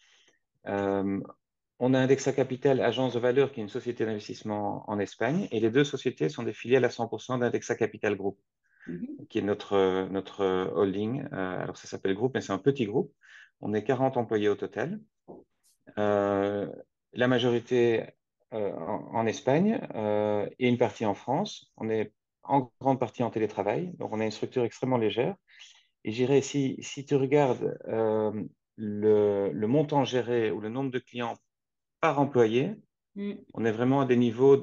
On a Indexa Capital, agence de valeur, qui est une société d'investissement en Espagne, et les deux sociétés sont des filiales à 100% d'Indexa Capital Group, Mhm. qui est notre holding. Alors, ça s'appelle groupe, mais c'est un petit groupe. On est 40 employés au total. Euh, la majorité en Espagne et une partie en France. On est en grande partie en télétravail, donc on a une structure extrêmement légère. Et j'irais, si tu regardes le montant géré ou le nombre de clients par employé, Mm. on est vraiment à des niveaux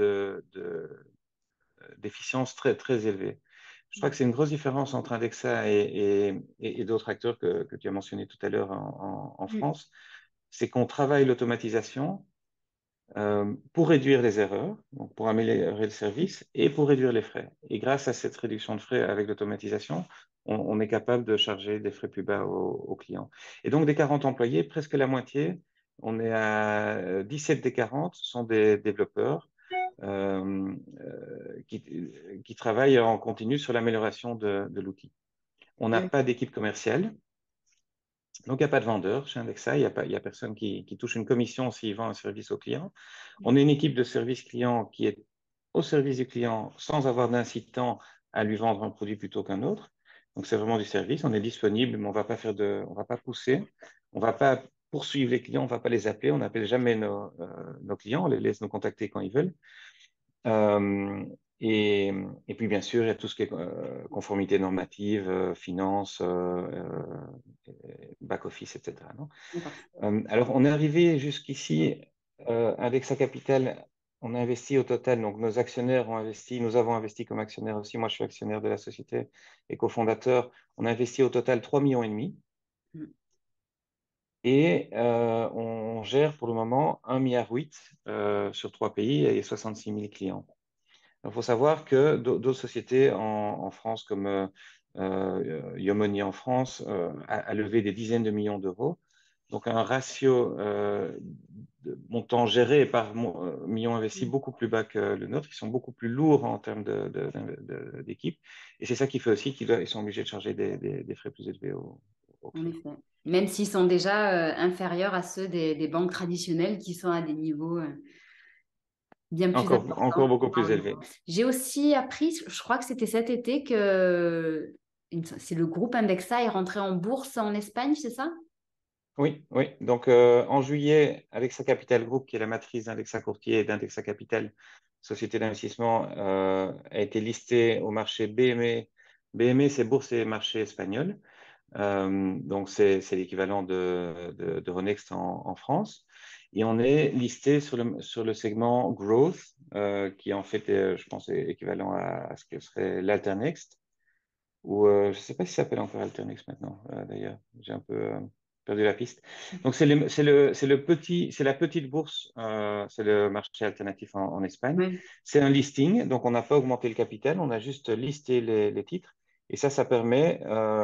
d'efficience très, très élevés. Je crois que c'est une grosse différence entre Indexa et d'autres acteurs que tu as mentionnés tout à l'heure en Mm. France. C'est qu'on travaille l'automatisation pour réduire les erreurs, donc pour améliorer le service et pour réduire les frais. Et grâce à cette réduction de frais avec l'automatisation, on est capable de charger des frais plus bas aux clients. Et donc, des 40 employés, presque la moitié, on est à 17 des 40 sont des développeurs qui travaillent en continu sur l'amélioration de l'outil. On n'a Oui. pas d'équipe commerciale. Donc, il n'y a pas de vendeur chez Indexa, il y a personne qui touche une commission s'il vend un service au client. On est une équipe de service client qui est au service du client sans avoir d'incitant à lui vendre un produit plutôt qu'un autre. Donc, c'est vraiment du service. On est disponible, mais on va pas pousser, on va pas poursuivre les clients, on va pas les appeler, on n'appelle jamais nos clients, on les laisse nous contacter quand ils veulent. Euh, et puis, bien sûr, il y a tout ce qui est conformité normative, finance, back-office, etc. Non. D'accord. Alors, on est arrivé jusqu'ici avec sa capitale. On a investi au total, donc nos actionnaires ont investi, nous avons investi comme actionnaire aussi. Moi, je suis actionnaire de la société et cofondateur. On a investi au total 3,5 millions. Mm. Et on gère pour le moment 1,8 milliard sur 3 pays et 66 000 clients. Il faut savoir que d'autres sociétés en France, comme Yomoni en France, a levé des dizaines de millions d'euros. Donc un ratio de montant géré par million investi Mm. beaucoup plus bas que le nôtre. Ils sont beaucoup plus lourds en termes d'équipe. Et c'est ça qui fait aussi qu'ils sont obligés de charger des frais plus élevés aux En clients. effet. Même s'ils sont déjà inférieurs à ceux des banques traditionnelles qui sont à des niveaux bien plus Encore importants. beaucoup Ah plus oui. élevés. J'ai aussi appris, je crois que c'était cet été, que c'est le groupe Indexa est rentré en bourse en Espagne, c'est ça? Oui, oui. Donc, en juillet, Alexa Capital Group, qui est la matrice d'Indexa Courtier et d'Indexa Capital, société d'investissement, a été listée au marché BME. BME, c'est Bourse et Marché espagnol. Donc, c'est l'équivalent de Euronext en France. Et on est listé sur le segment Growth, qui en fait, je pense, est équivalent à ce que serait l'Alternext ou je ne sais pas si ça s'appelle encore Alternex maintenant, d'ailleurs. J'ai un peu perdu la piste. Donc, c'est la petite bourse, c'est le marché alternatif en Espagne. Oui. C'est un listing, donc on n'a pas augmenté le capital, on a juste listé les titres. Et ça permet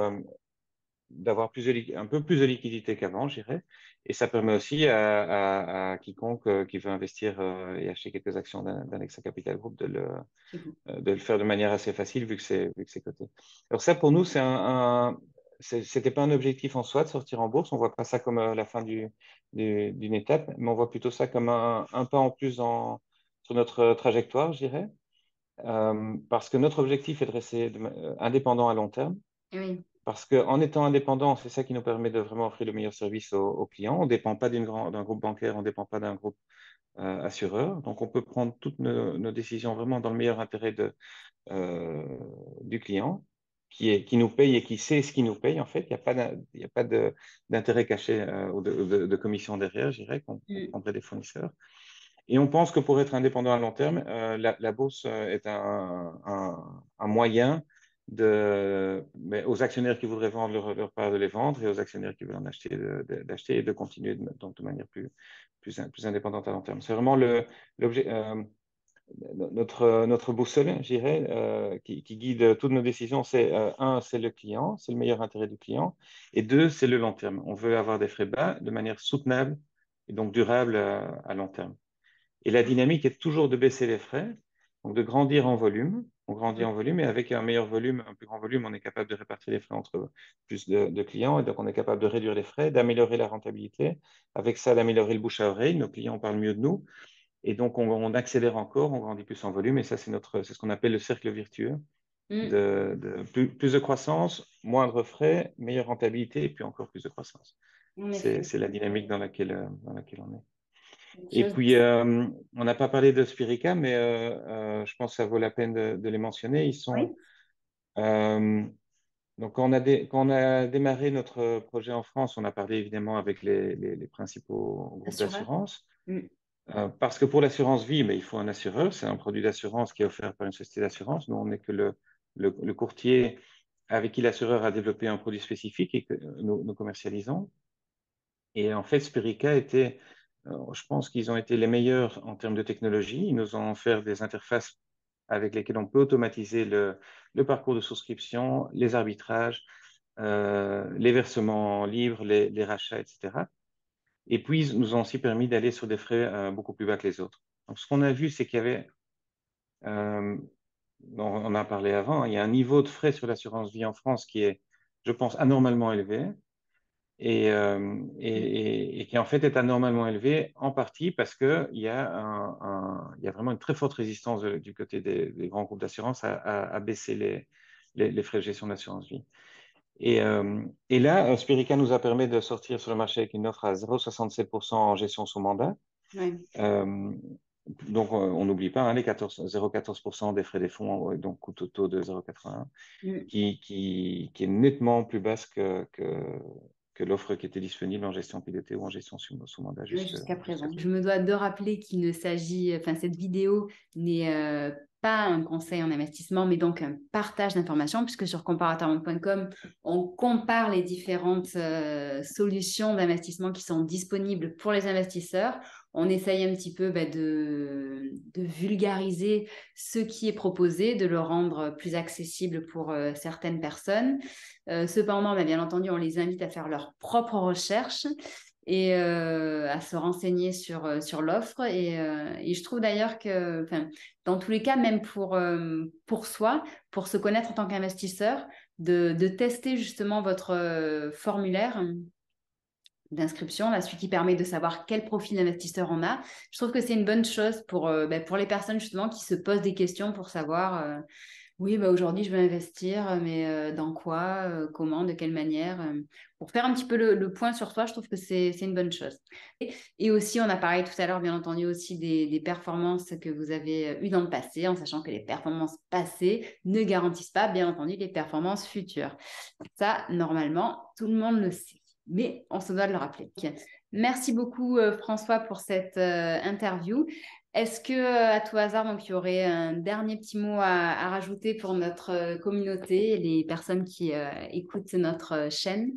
d'avoir un peu plus de liquidité qu'avant, je dirais. Et ça permet aussi à quiconque qui veut investir et acheter quelques actions d'Alexa Capital Group de le faire de manière assez facile vu que c'est coté. Alors ça, pour nous, c'était pas un objectif en soi de sortir en bourse. On voit pas ça comme la fin d'une étape, mais on voit plutôt ça comme un pas en plus sur notre trajectoire, je dirais. Parce que notre objectif est de rester indépendant à long terme. Oui. Parce qu'en étant indépendant, c'est ça qui nous permet de vraiment offrir le meilleur service aux clients. On ne dépend pas d'un groupe bancaire, on ne dépend pas d'un groupe assureur. Donc, on peut prendre toutes nos décisions vraiment dans le meilleur intérêt euh, du client qui nous paye et qui sait ce qu'il nous paye, en fait. Il y a pas d'intérêt caché ou de commission derrière, je dirais, qu'on Mm. prendrait des fournisseurs. Et on pense que pour être indépendant à long terme, la bourse est un moyen mais aux actionnaires qui voudraient vendre leur part de les vendre et aux actionnaires qui veulent en acheter, d'acheter et de continuer donc de manière plus indépendante à long terme. C'est vraiment l'objet. Notre boussole, je dirais, qui guide toutes nos décisions, c'est un, c'est le client, c'est le meilleur intérêt du client, et deux, c'est le long terme. On veut avoir des frais bas de manière soutenable et donc durable à long terme. Et la dynamique est toujours de baisser les frais. Donc, de grandir en volume. On grandit en volume et avec un meilleur volume, un plus grand volume, on est capable de répartir les frais entre plus de clients et donc on est capable de réduire les frais, d'améliorer la rentabilité. Avec ça, d'améliorer le bouche à oreille. Nos clients parlent mieux de nous et donc on accélère encore, on grandit plus en volume et ça, c'est ce qu'on appelle le cercle vertueux Mm. de plus de croissance, moindre frais, meilleure rentabilité et puis encore plus de croissance. En effet. C'est la dynamique dans laquelle on est. Quelque Et chose. puis, on n'a pas parlé de Spirica, mais je pense que ça vaut la peine de les mentionner. Ils sont, Oui, euh, donc, quand on a démarré notre projet en France, on a parlé évidemment avec les principaux groupes assureur. d'assurance. Mm. Parce que pour l'assurance vie, mais il faut un assureur. C'est un produit d'assurance qui est offert par une société d'assurance. Nous, on n'est que le courtier avec qui l'assureur a développé un produit spécifique et que nous commercialisons. Et en fait, Spirica était, je pense qu'ils ont été les meilleurs en termes de technologie. Ils nous ont offert des interfaces avec lesquelles on peut automatiser le parcours de souscription, les arbitrages, les versements libres, les rachats, etc. Et puis, ils nous ont aussi permis d'aller sur des frais beaucoup plus bas que les autres. Donc, ce qu'on a vu, c'est qu'il y avait, euh, on en a parlé avant, hein, il y a un niveau de frais sur l'assurance vie en France qui est, je pense, anormalement élevé et qui en fait est anormalement élevé en partie parce qu'il y a il y a vraiment une très forte résistance du côté des grands groupes d'assurance à baisser les frais de gestion d'assurance vie. Et là, Spirica nous a permis de sortir sur le marché avec une offre à 0,67% en gestion sous mandat. Ouais. Euh, donc, on n'oublie pas hein, les 0,14% des frais des fonds, donc coût totaux de 0,81, Mm. qui est nettement plus basse que l'offre qui était disponible en gestion pilotée ou en gestion sous mandat Oui, jusqu'à jusqu'à présent. ce Je jour. me dois de rappeler qu'il ne s'agit, enfin, cette vidéo n'est pas un conseil en investissement, mais donc un partage d'informations, puisque sur comparatormonde.com, on compare les différentes solutions d'investissement qui sont disponibles pour les investisseurs. On essaye un petit peu de vulgariser ce qui est proposé, de le rendre plus accessible pour certaines personnes. Cependant, bien entendu, on les invite à faire leurs propres recherches et à se renseigner sur l'offre. Et je trouve d'ailleurs que, enfin, dans tous les cas, même pour soi, pour se connaître en tant qu'investisseur, de tester justement votre formulaire d'inscription, là, celui qui permet de savoir quel profil d'investisseur on a. Je trouve que c'est une bonne chose pour les personnes justement qui se posent des questions pour savoir oui, aujourd'hui, je veux investir, mais dans quoi, comment, de quelle manière pour faire un petit peu le point sur soi, je trouve que c'est une bonne chose. Et aussi, on a parlé tout à l'heure, bien entendu, aussi des performances que vous avez eues dans le passé, en sachant que les performances passées ne garantissent pas, bien entendu, les performances futures. Ça, normalement, tout le monde le sait, mais on se doit de le rappeler. Merci beaucoup, François, pour cette interview. Est-ce que, à tout hasard, donc, il y aurait un dernier petit mot à rajouter pour notre communauté et les personnes qui écoutent notre chaîne?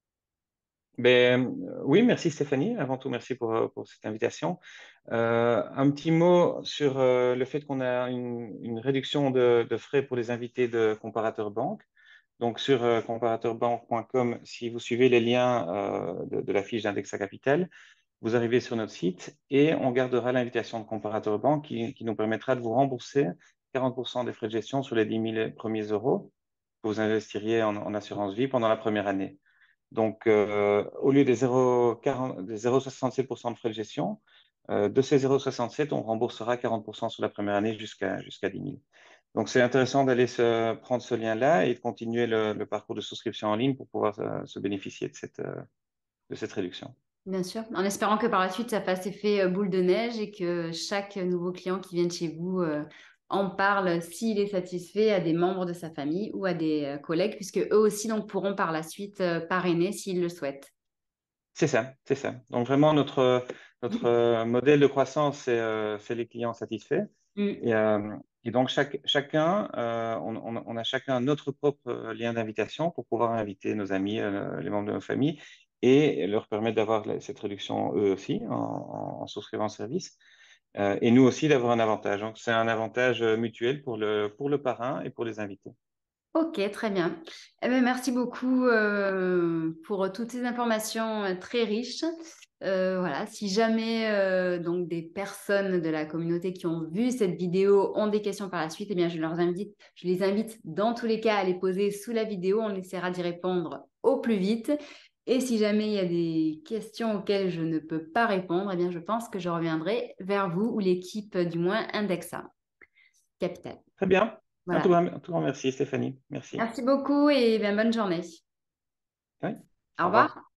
Oui, merci Stéphanie. Avant tout, merci pour cette invitation. Un petit mot sur le fait qu'on a une réduction de frais pour les invités de Comparateur Banque. Donc, sur comparateurbanque.com, si vous suivez les liens de la fiche d'Indexa Capital, vous arrivez sur notre site et on gardera l'invitation de Comparateur Banque qui nous permettra de vous rembourser 40% des frais de gestion sur les 10 000 premiers euros que vous investiriez en assurance vie pendant la première année. Donc, au lieu des 0,67% de frais de gestion, de ces 0,67, on remboursera 40% sur la première année jusqu'à 10 000. Donc, c'est intéressant d'aller prendre ce lien-là et de continuer le parcours de souscription en ligne pour pouvoir se bénéficier de cette réduction. Bien sûr, en espérant que par la suite, ça fasse effet boule de neige et que chaque nouveau client qui vient de chez vous en parle s'il est satisfait à des membres de sa famille ou à des collègues, puisque eux aussi donc, pourront par la suite parrainer s'ils le souhaitent. C'est ça, c'est ça. Donc, vraiment, notre modèle de croissance, c'est les clients satisfaits. Mm. Et donc, chacun, on a chacun notre propre lien d'invitation pour pouvoir inviter nos amis, les membres de nos familles, et leur permettre d'avoir cette réduction eux aussi en souscrivant au service. Et nous aussi d'avoir un avantage. Donc, c'est un avantage mutuel pour le parrain et pour les invités. Ok, très bien. Eh bien, merci beaucoup pour toutes ces informations très riches. Voilà, si jamais donc des personnes de la communauté qui ont vu cette vidéo ont des questions par la suite, eh bien je les invite dans tous les cas à les poser sous la vidéo. On essaiera d'y répondre au plus vite. Et si jamais il y a des questions auxquelles je ne peux pas répondre, eh bien je pense que je reviendrai vers vous ou l'équipe du moins Indexa Capital. Très bien. Voilà. Un tout grand merci, Stéphanie. Merci. Merci beaucoup et bien bonne journée. Oui. Au Au revoir. revoir.